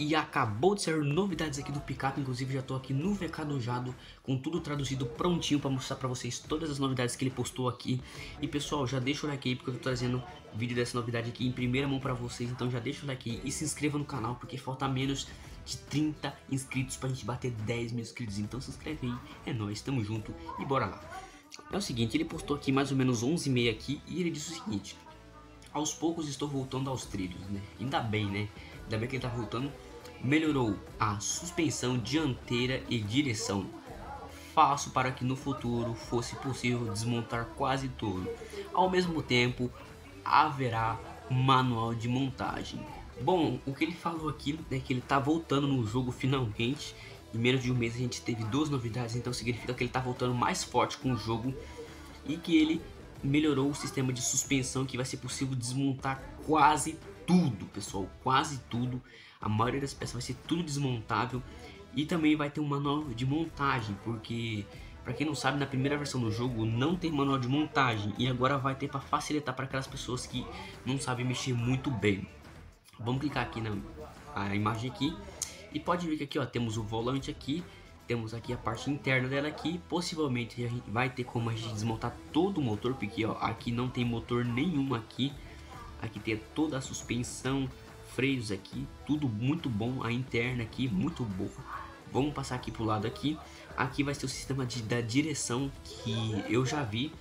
E acabou de sair novidades aqui do Pickup, inclusive já tô aqui no Vecadojado com tudo traduzido prontinho para mostrar para vocês todas as novidades que ele postou aqui. E pessoal, já deixa o like aí porque eu tô trazendo vídeo dessa novidade aqui em primeira mão para vocês, então já deixa o like aí e se inscreva no canal porque falta menos de 30 inscritos pra gente bater 10 mil inscritos, então se inscreve aí, é nóis, tamo junto e bora lá. É o seguinte, ele postou aqui mais ou menos 11h30 aqui e ele disse o seguinte: aos poucos estou voltando aos trilhos, né? Ainda bem, né? Ainda bem que ele tá voltando. Melhorou a suspensão dianteira e direção. Faço para que no futuro fosse possível desmontar quase tudo. Ao mesmo tempo, haverá manual de montagem. Bom, o que ele falou aqui é que ele tá voltando no jogo finalmente. Em menos de um mês a gente teve duas novidades, então significa que ele tá voltando mais forte com o jogo e que ele melhorou o sistema de suspensão, que vai ser possível desmontar quase tudo, pessoal, quase tudo. A maioria das peças vai ser tudo desmontável e também vai ter um manual de montagem, porque para quem não sabe, na primeira versão do jogo não tem manual de montagem e agora vai ter para facilitar para aquelas pessoas que não sabem mexer muito bem. Vamos clicar aqui na imagem aqui e pode ver que aqui, ó, temos o volante aqui. Temos aqui a parte interna dela aqui, possivelmente a gente vai ter como a gente desmontar todo o motor, porque ó, aqui não tem motor nenhum aqui. Aqui tem toda a suspensão, freios aqui, tudo muito bom, a interna aqui muito boa. Vamos passar aqui pro lado aqui. Aqui vai ser o sistema da direção que eu já vi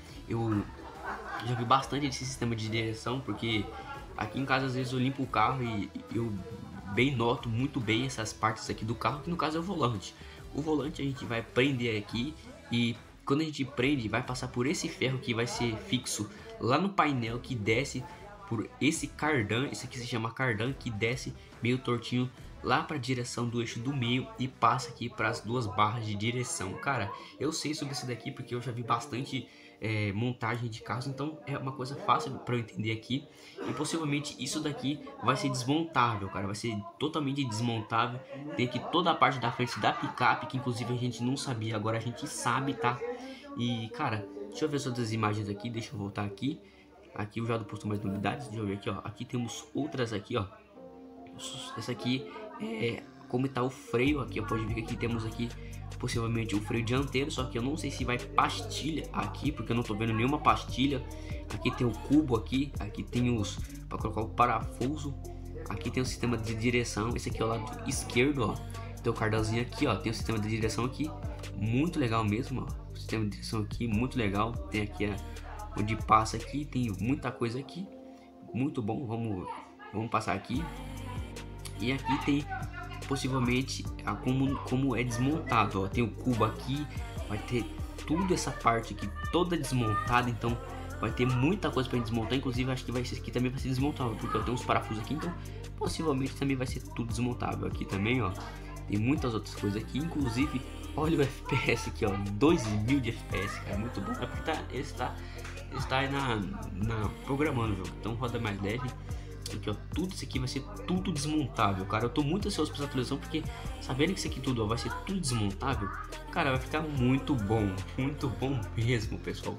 bastante esse sistema de direção, porque aqui em casa às vezes eu limpo o carro e eu noto muito bem essas partes aqui do carro, que no caso é o volante. O volante a gente vai prender aqui e quando a gente prende vai passar por esse ferro que vai ser fixo lá no painel, que desce por esse cardan, esse aqui se chama cardan, que desce meio tortinho lá para a direção do eixo do meio e passa aqui para as duas barras de direção. Cara, eu sei sobre esse daqui porque eu já vi bastante montagem de carros, então é uma coisa fácil para eu entender aqui. E possivelmente isso daqui vai ser desmontável, cara, vai ser totalmente desmontável. Tem aqui toda a parte da frente da picape, que inclusive a gente não sabia, agora a gente sabe, tá? E cara, deixa eu ver as outras imagens aqui, deixa eu voltar aqui. Aqui o Jado postou mais novidades, deixa eu ver aqui, ó. Aqui temos outras aqui, ó. Essa aqui é como está o freio aqui, ó. Pode ver que aqui temos aqui possivelmente o freio dianteiro, só que eu não sei se vai pastilha aqui, porque eu não tô vendo nenhuma pastilha. Aqui tem o cubo aqui, aqui tem os para colocar o parafuso. Aqui tem o sistema de direção, esse aqui é o lado esquerdo, ó. Tem o cardanzinho aqui, ó. Tem o sistema de direção aqui, muito legal mesmo, ó. O sistema de direção aqui, muito legal. Tem aqui onde passa aqui, tem muita coisa aqui, muito bom. Vamos passar aqui. E aqui tem possivelmente como é desmontado, ó. Tem o cubo aqui, vai ter tudo essa parte aqui toda desmontada, então vai ter muita coisa para desmontar. Inclusive acho que esse aqui também vai ser desmontável, porque eu tenho uns parafusos aqui, então possivelmente também vai ser tudo desmontável. Aqui também, ó, tem muitas outras coisas aqui, inclusive olha o FPS aqui, ó, 2000 de FPS, cara, muito bom. É porque ele está aí programando o jogo, então roda mais leve. Aqui, ó, tudo isso aqui vai ser tudo desmontável, cara. Eu tô muito ansioso pra essa atualização, porque sabendo que isso aqui tudo, ó, vai ser tudo desmontável, cara, vai ficar muito bom mesmo, pessoal.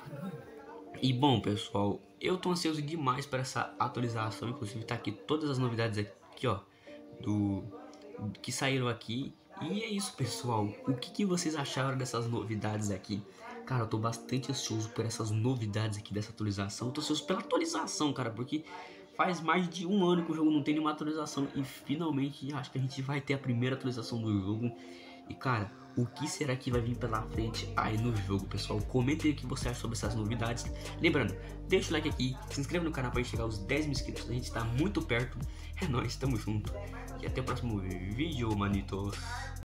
E bom, pessoal, eu tô ansioso demais para essa atualização. Inclusive tá aqui todas as novidades aqui, ó, que saíram aqui. E é isso, pessoal. O que vocês acharam dessas novidades aqui? Cara, eu tô bastante ansioso por essas novidades aqui dessa atualização. Eu tô ansioso pela atualização, cara, porque faz mais de um ano que o jogo não tem nenhuma atualização e finalmente acho que a gente vai ter a primeira atualização do jogo. E cara, o que será que vai vir pela frente aí no jogo, pessoal? Comenta aí o que você acha sobre essas novidades. Lembrando, deixa o like aqui, se inscreva no canal para chegar aos 10 mil inscritos. A gente tá muito perto. É nóis, tamo junto. E até o próximo vídeo, manitos.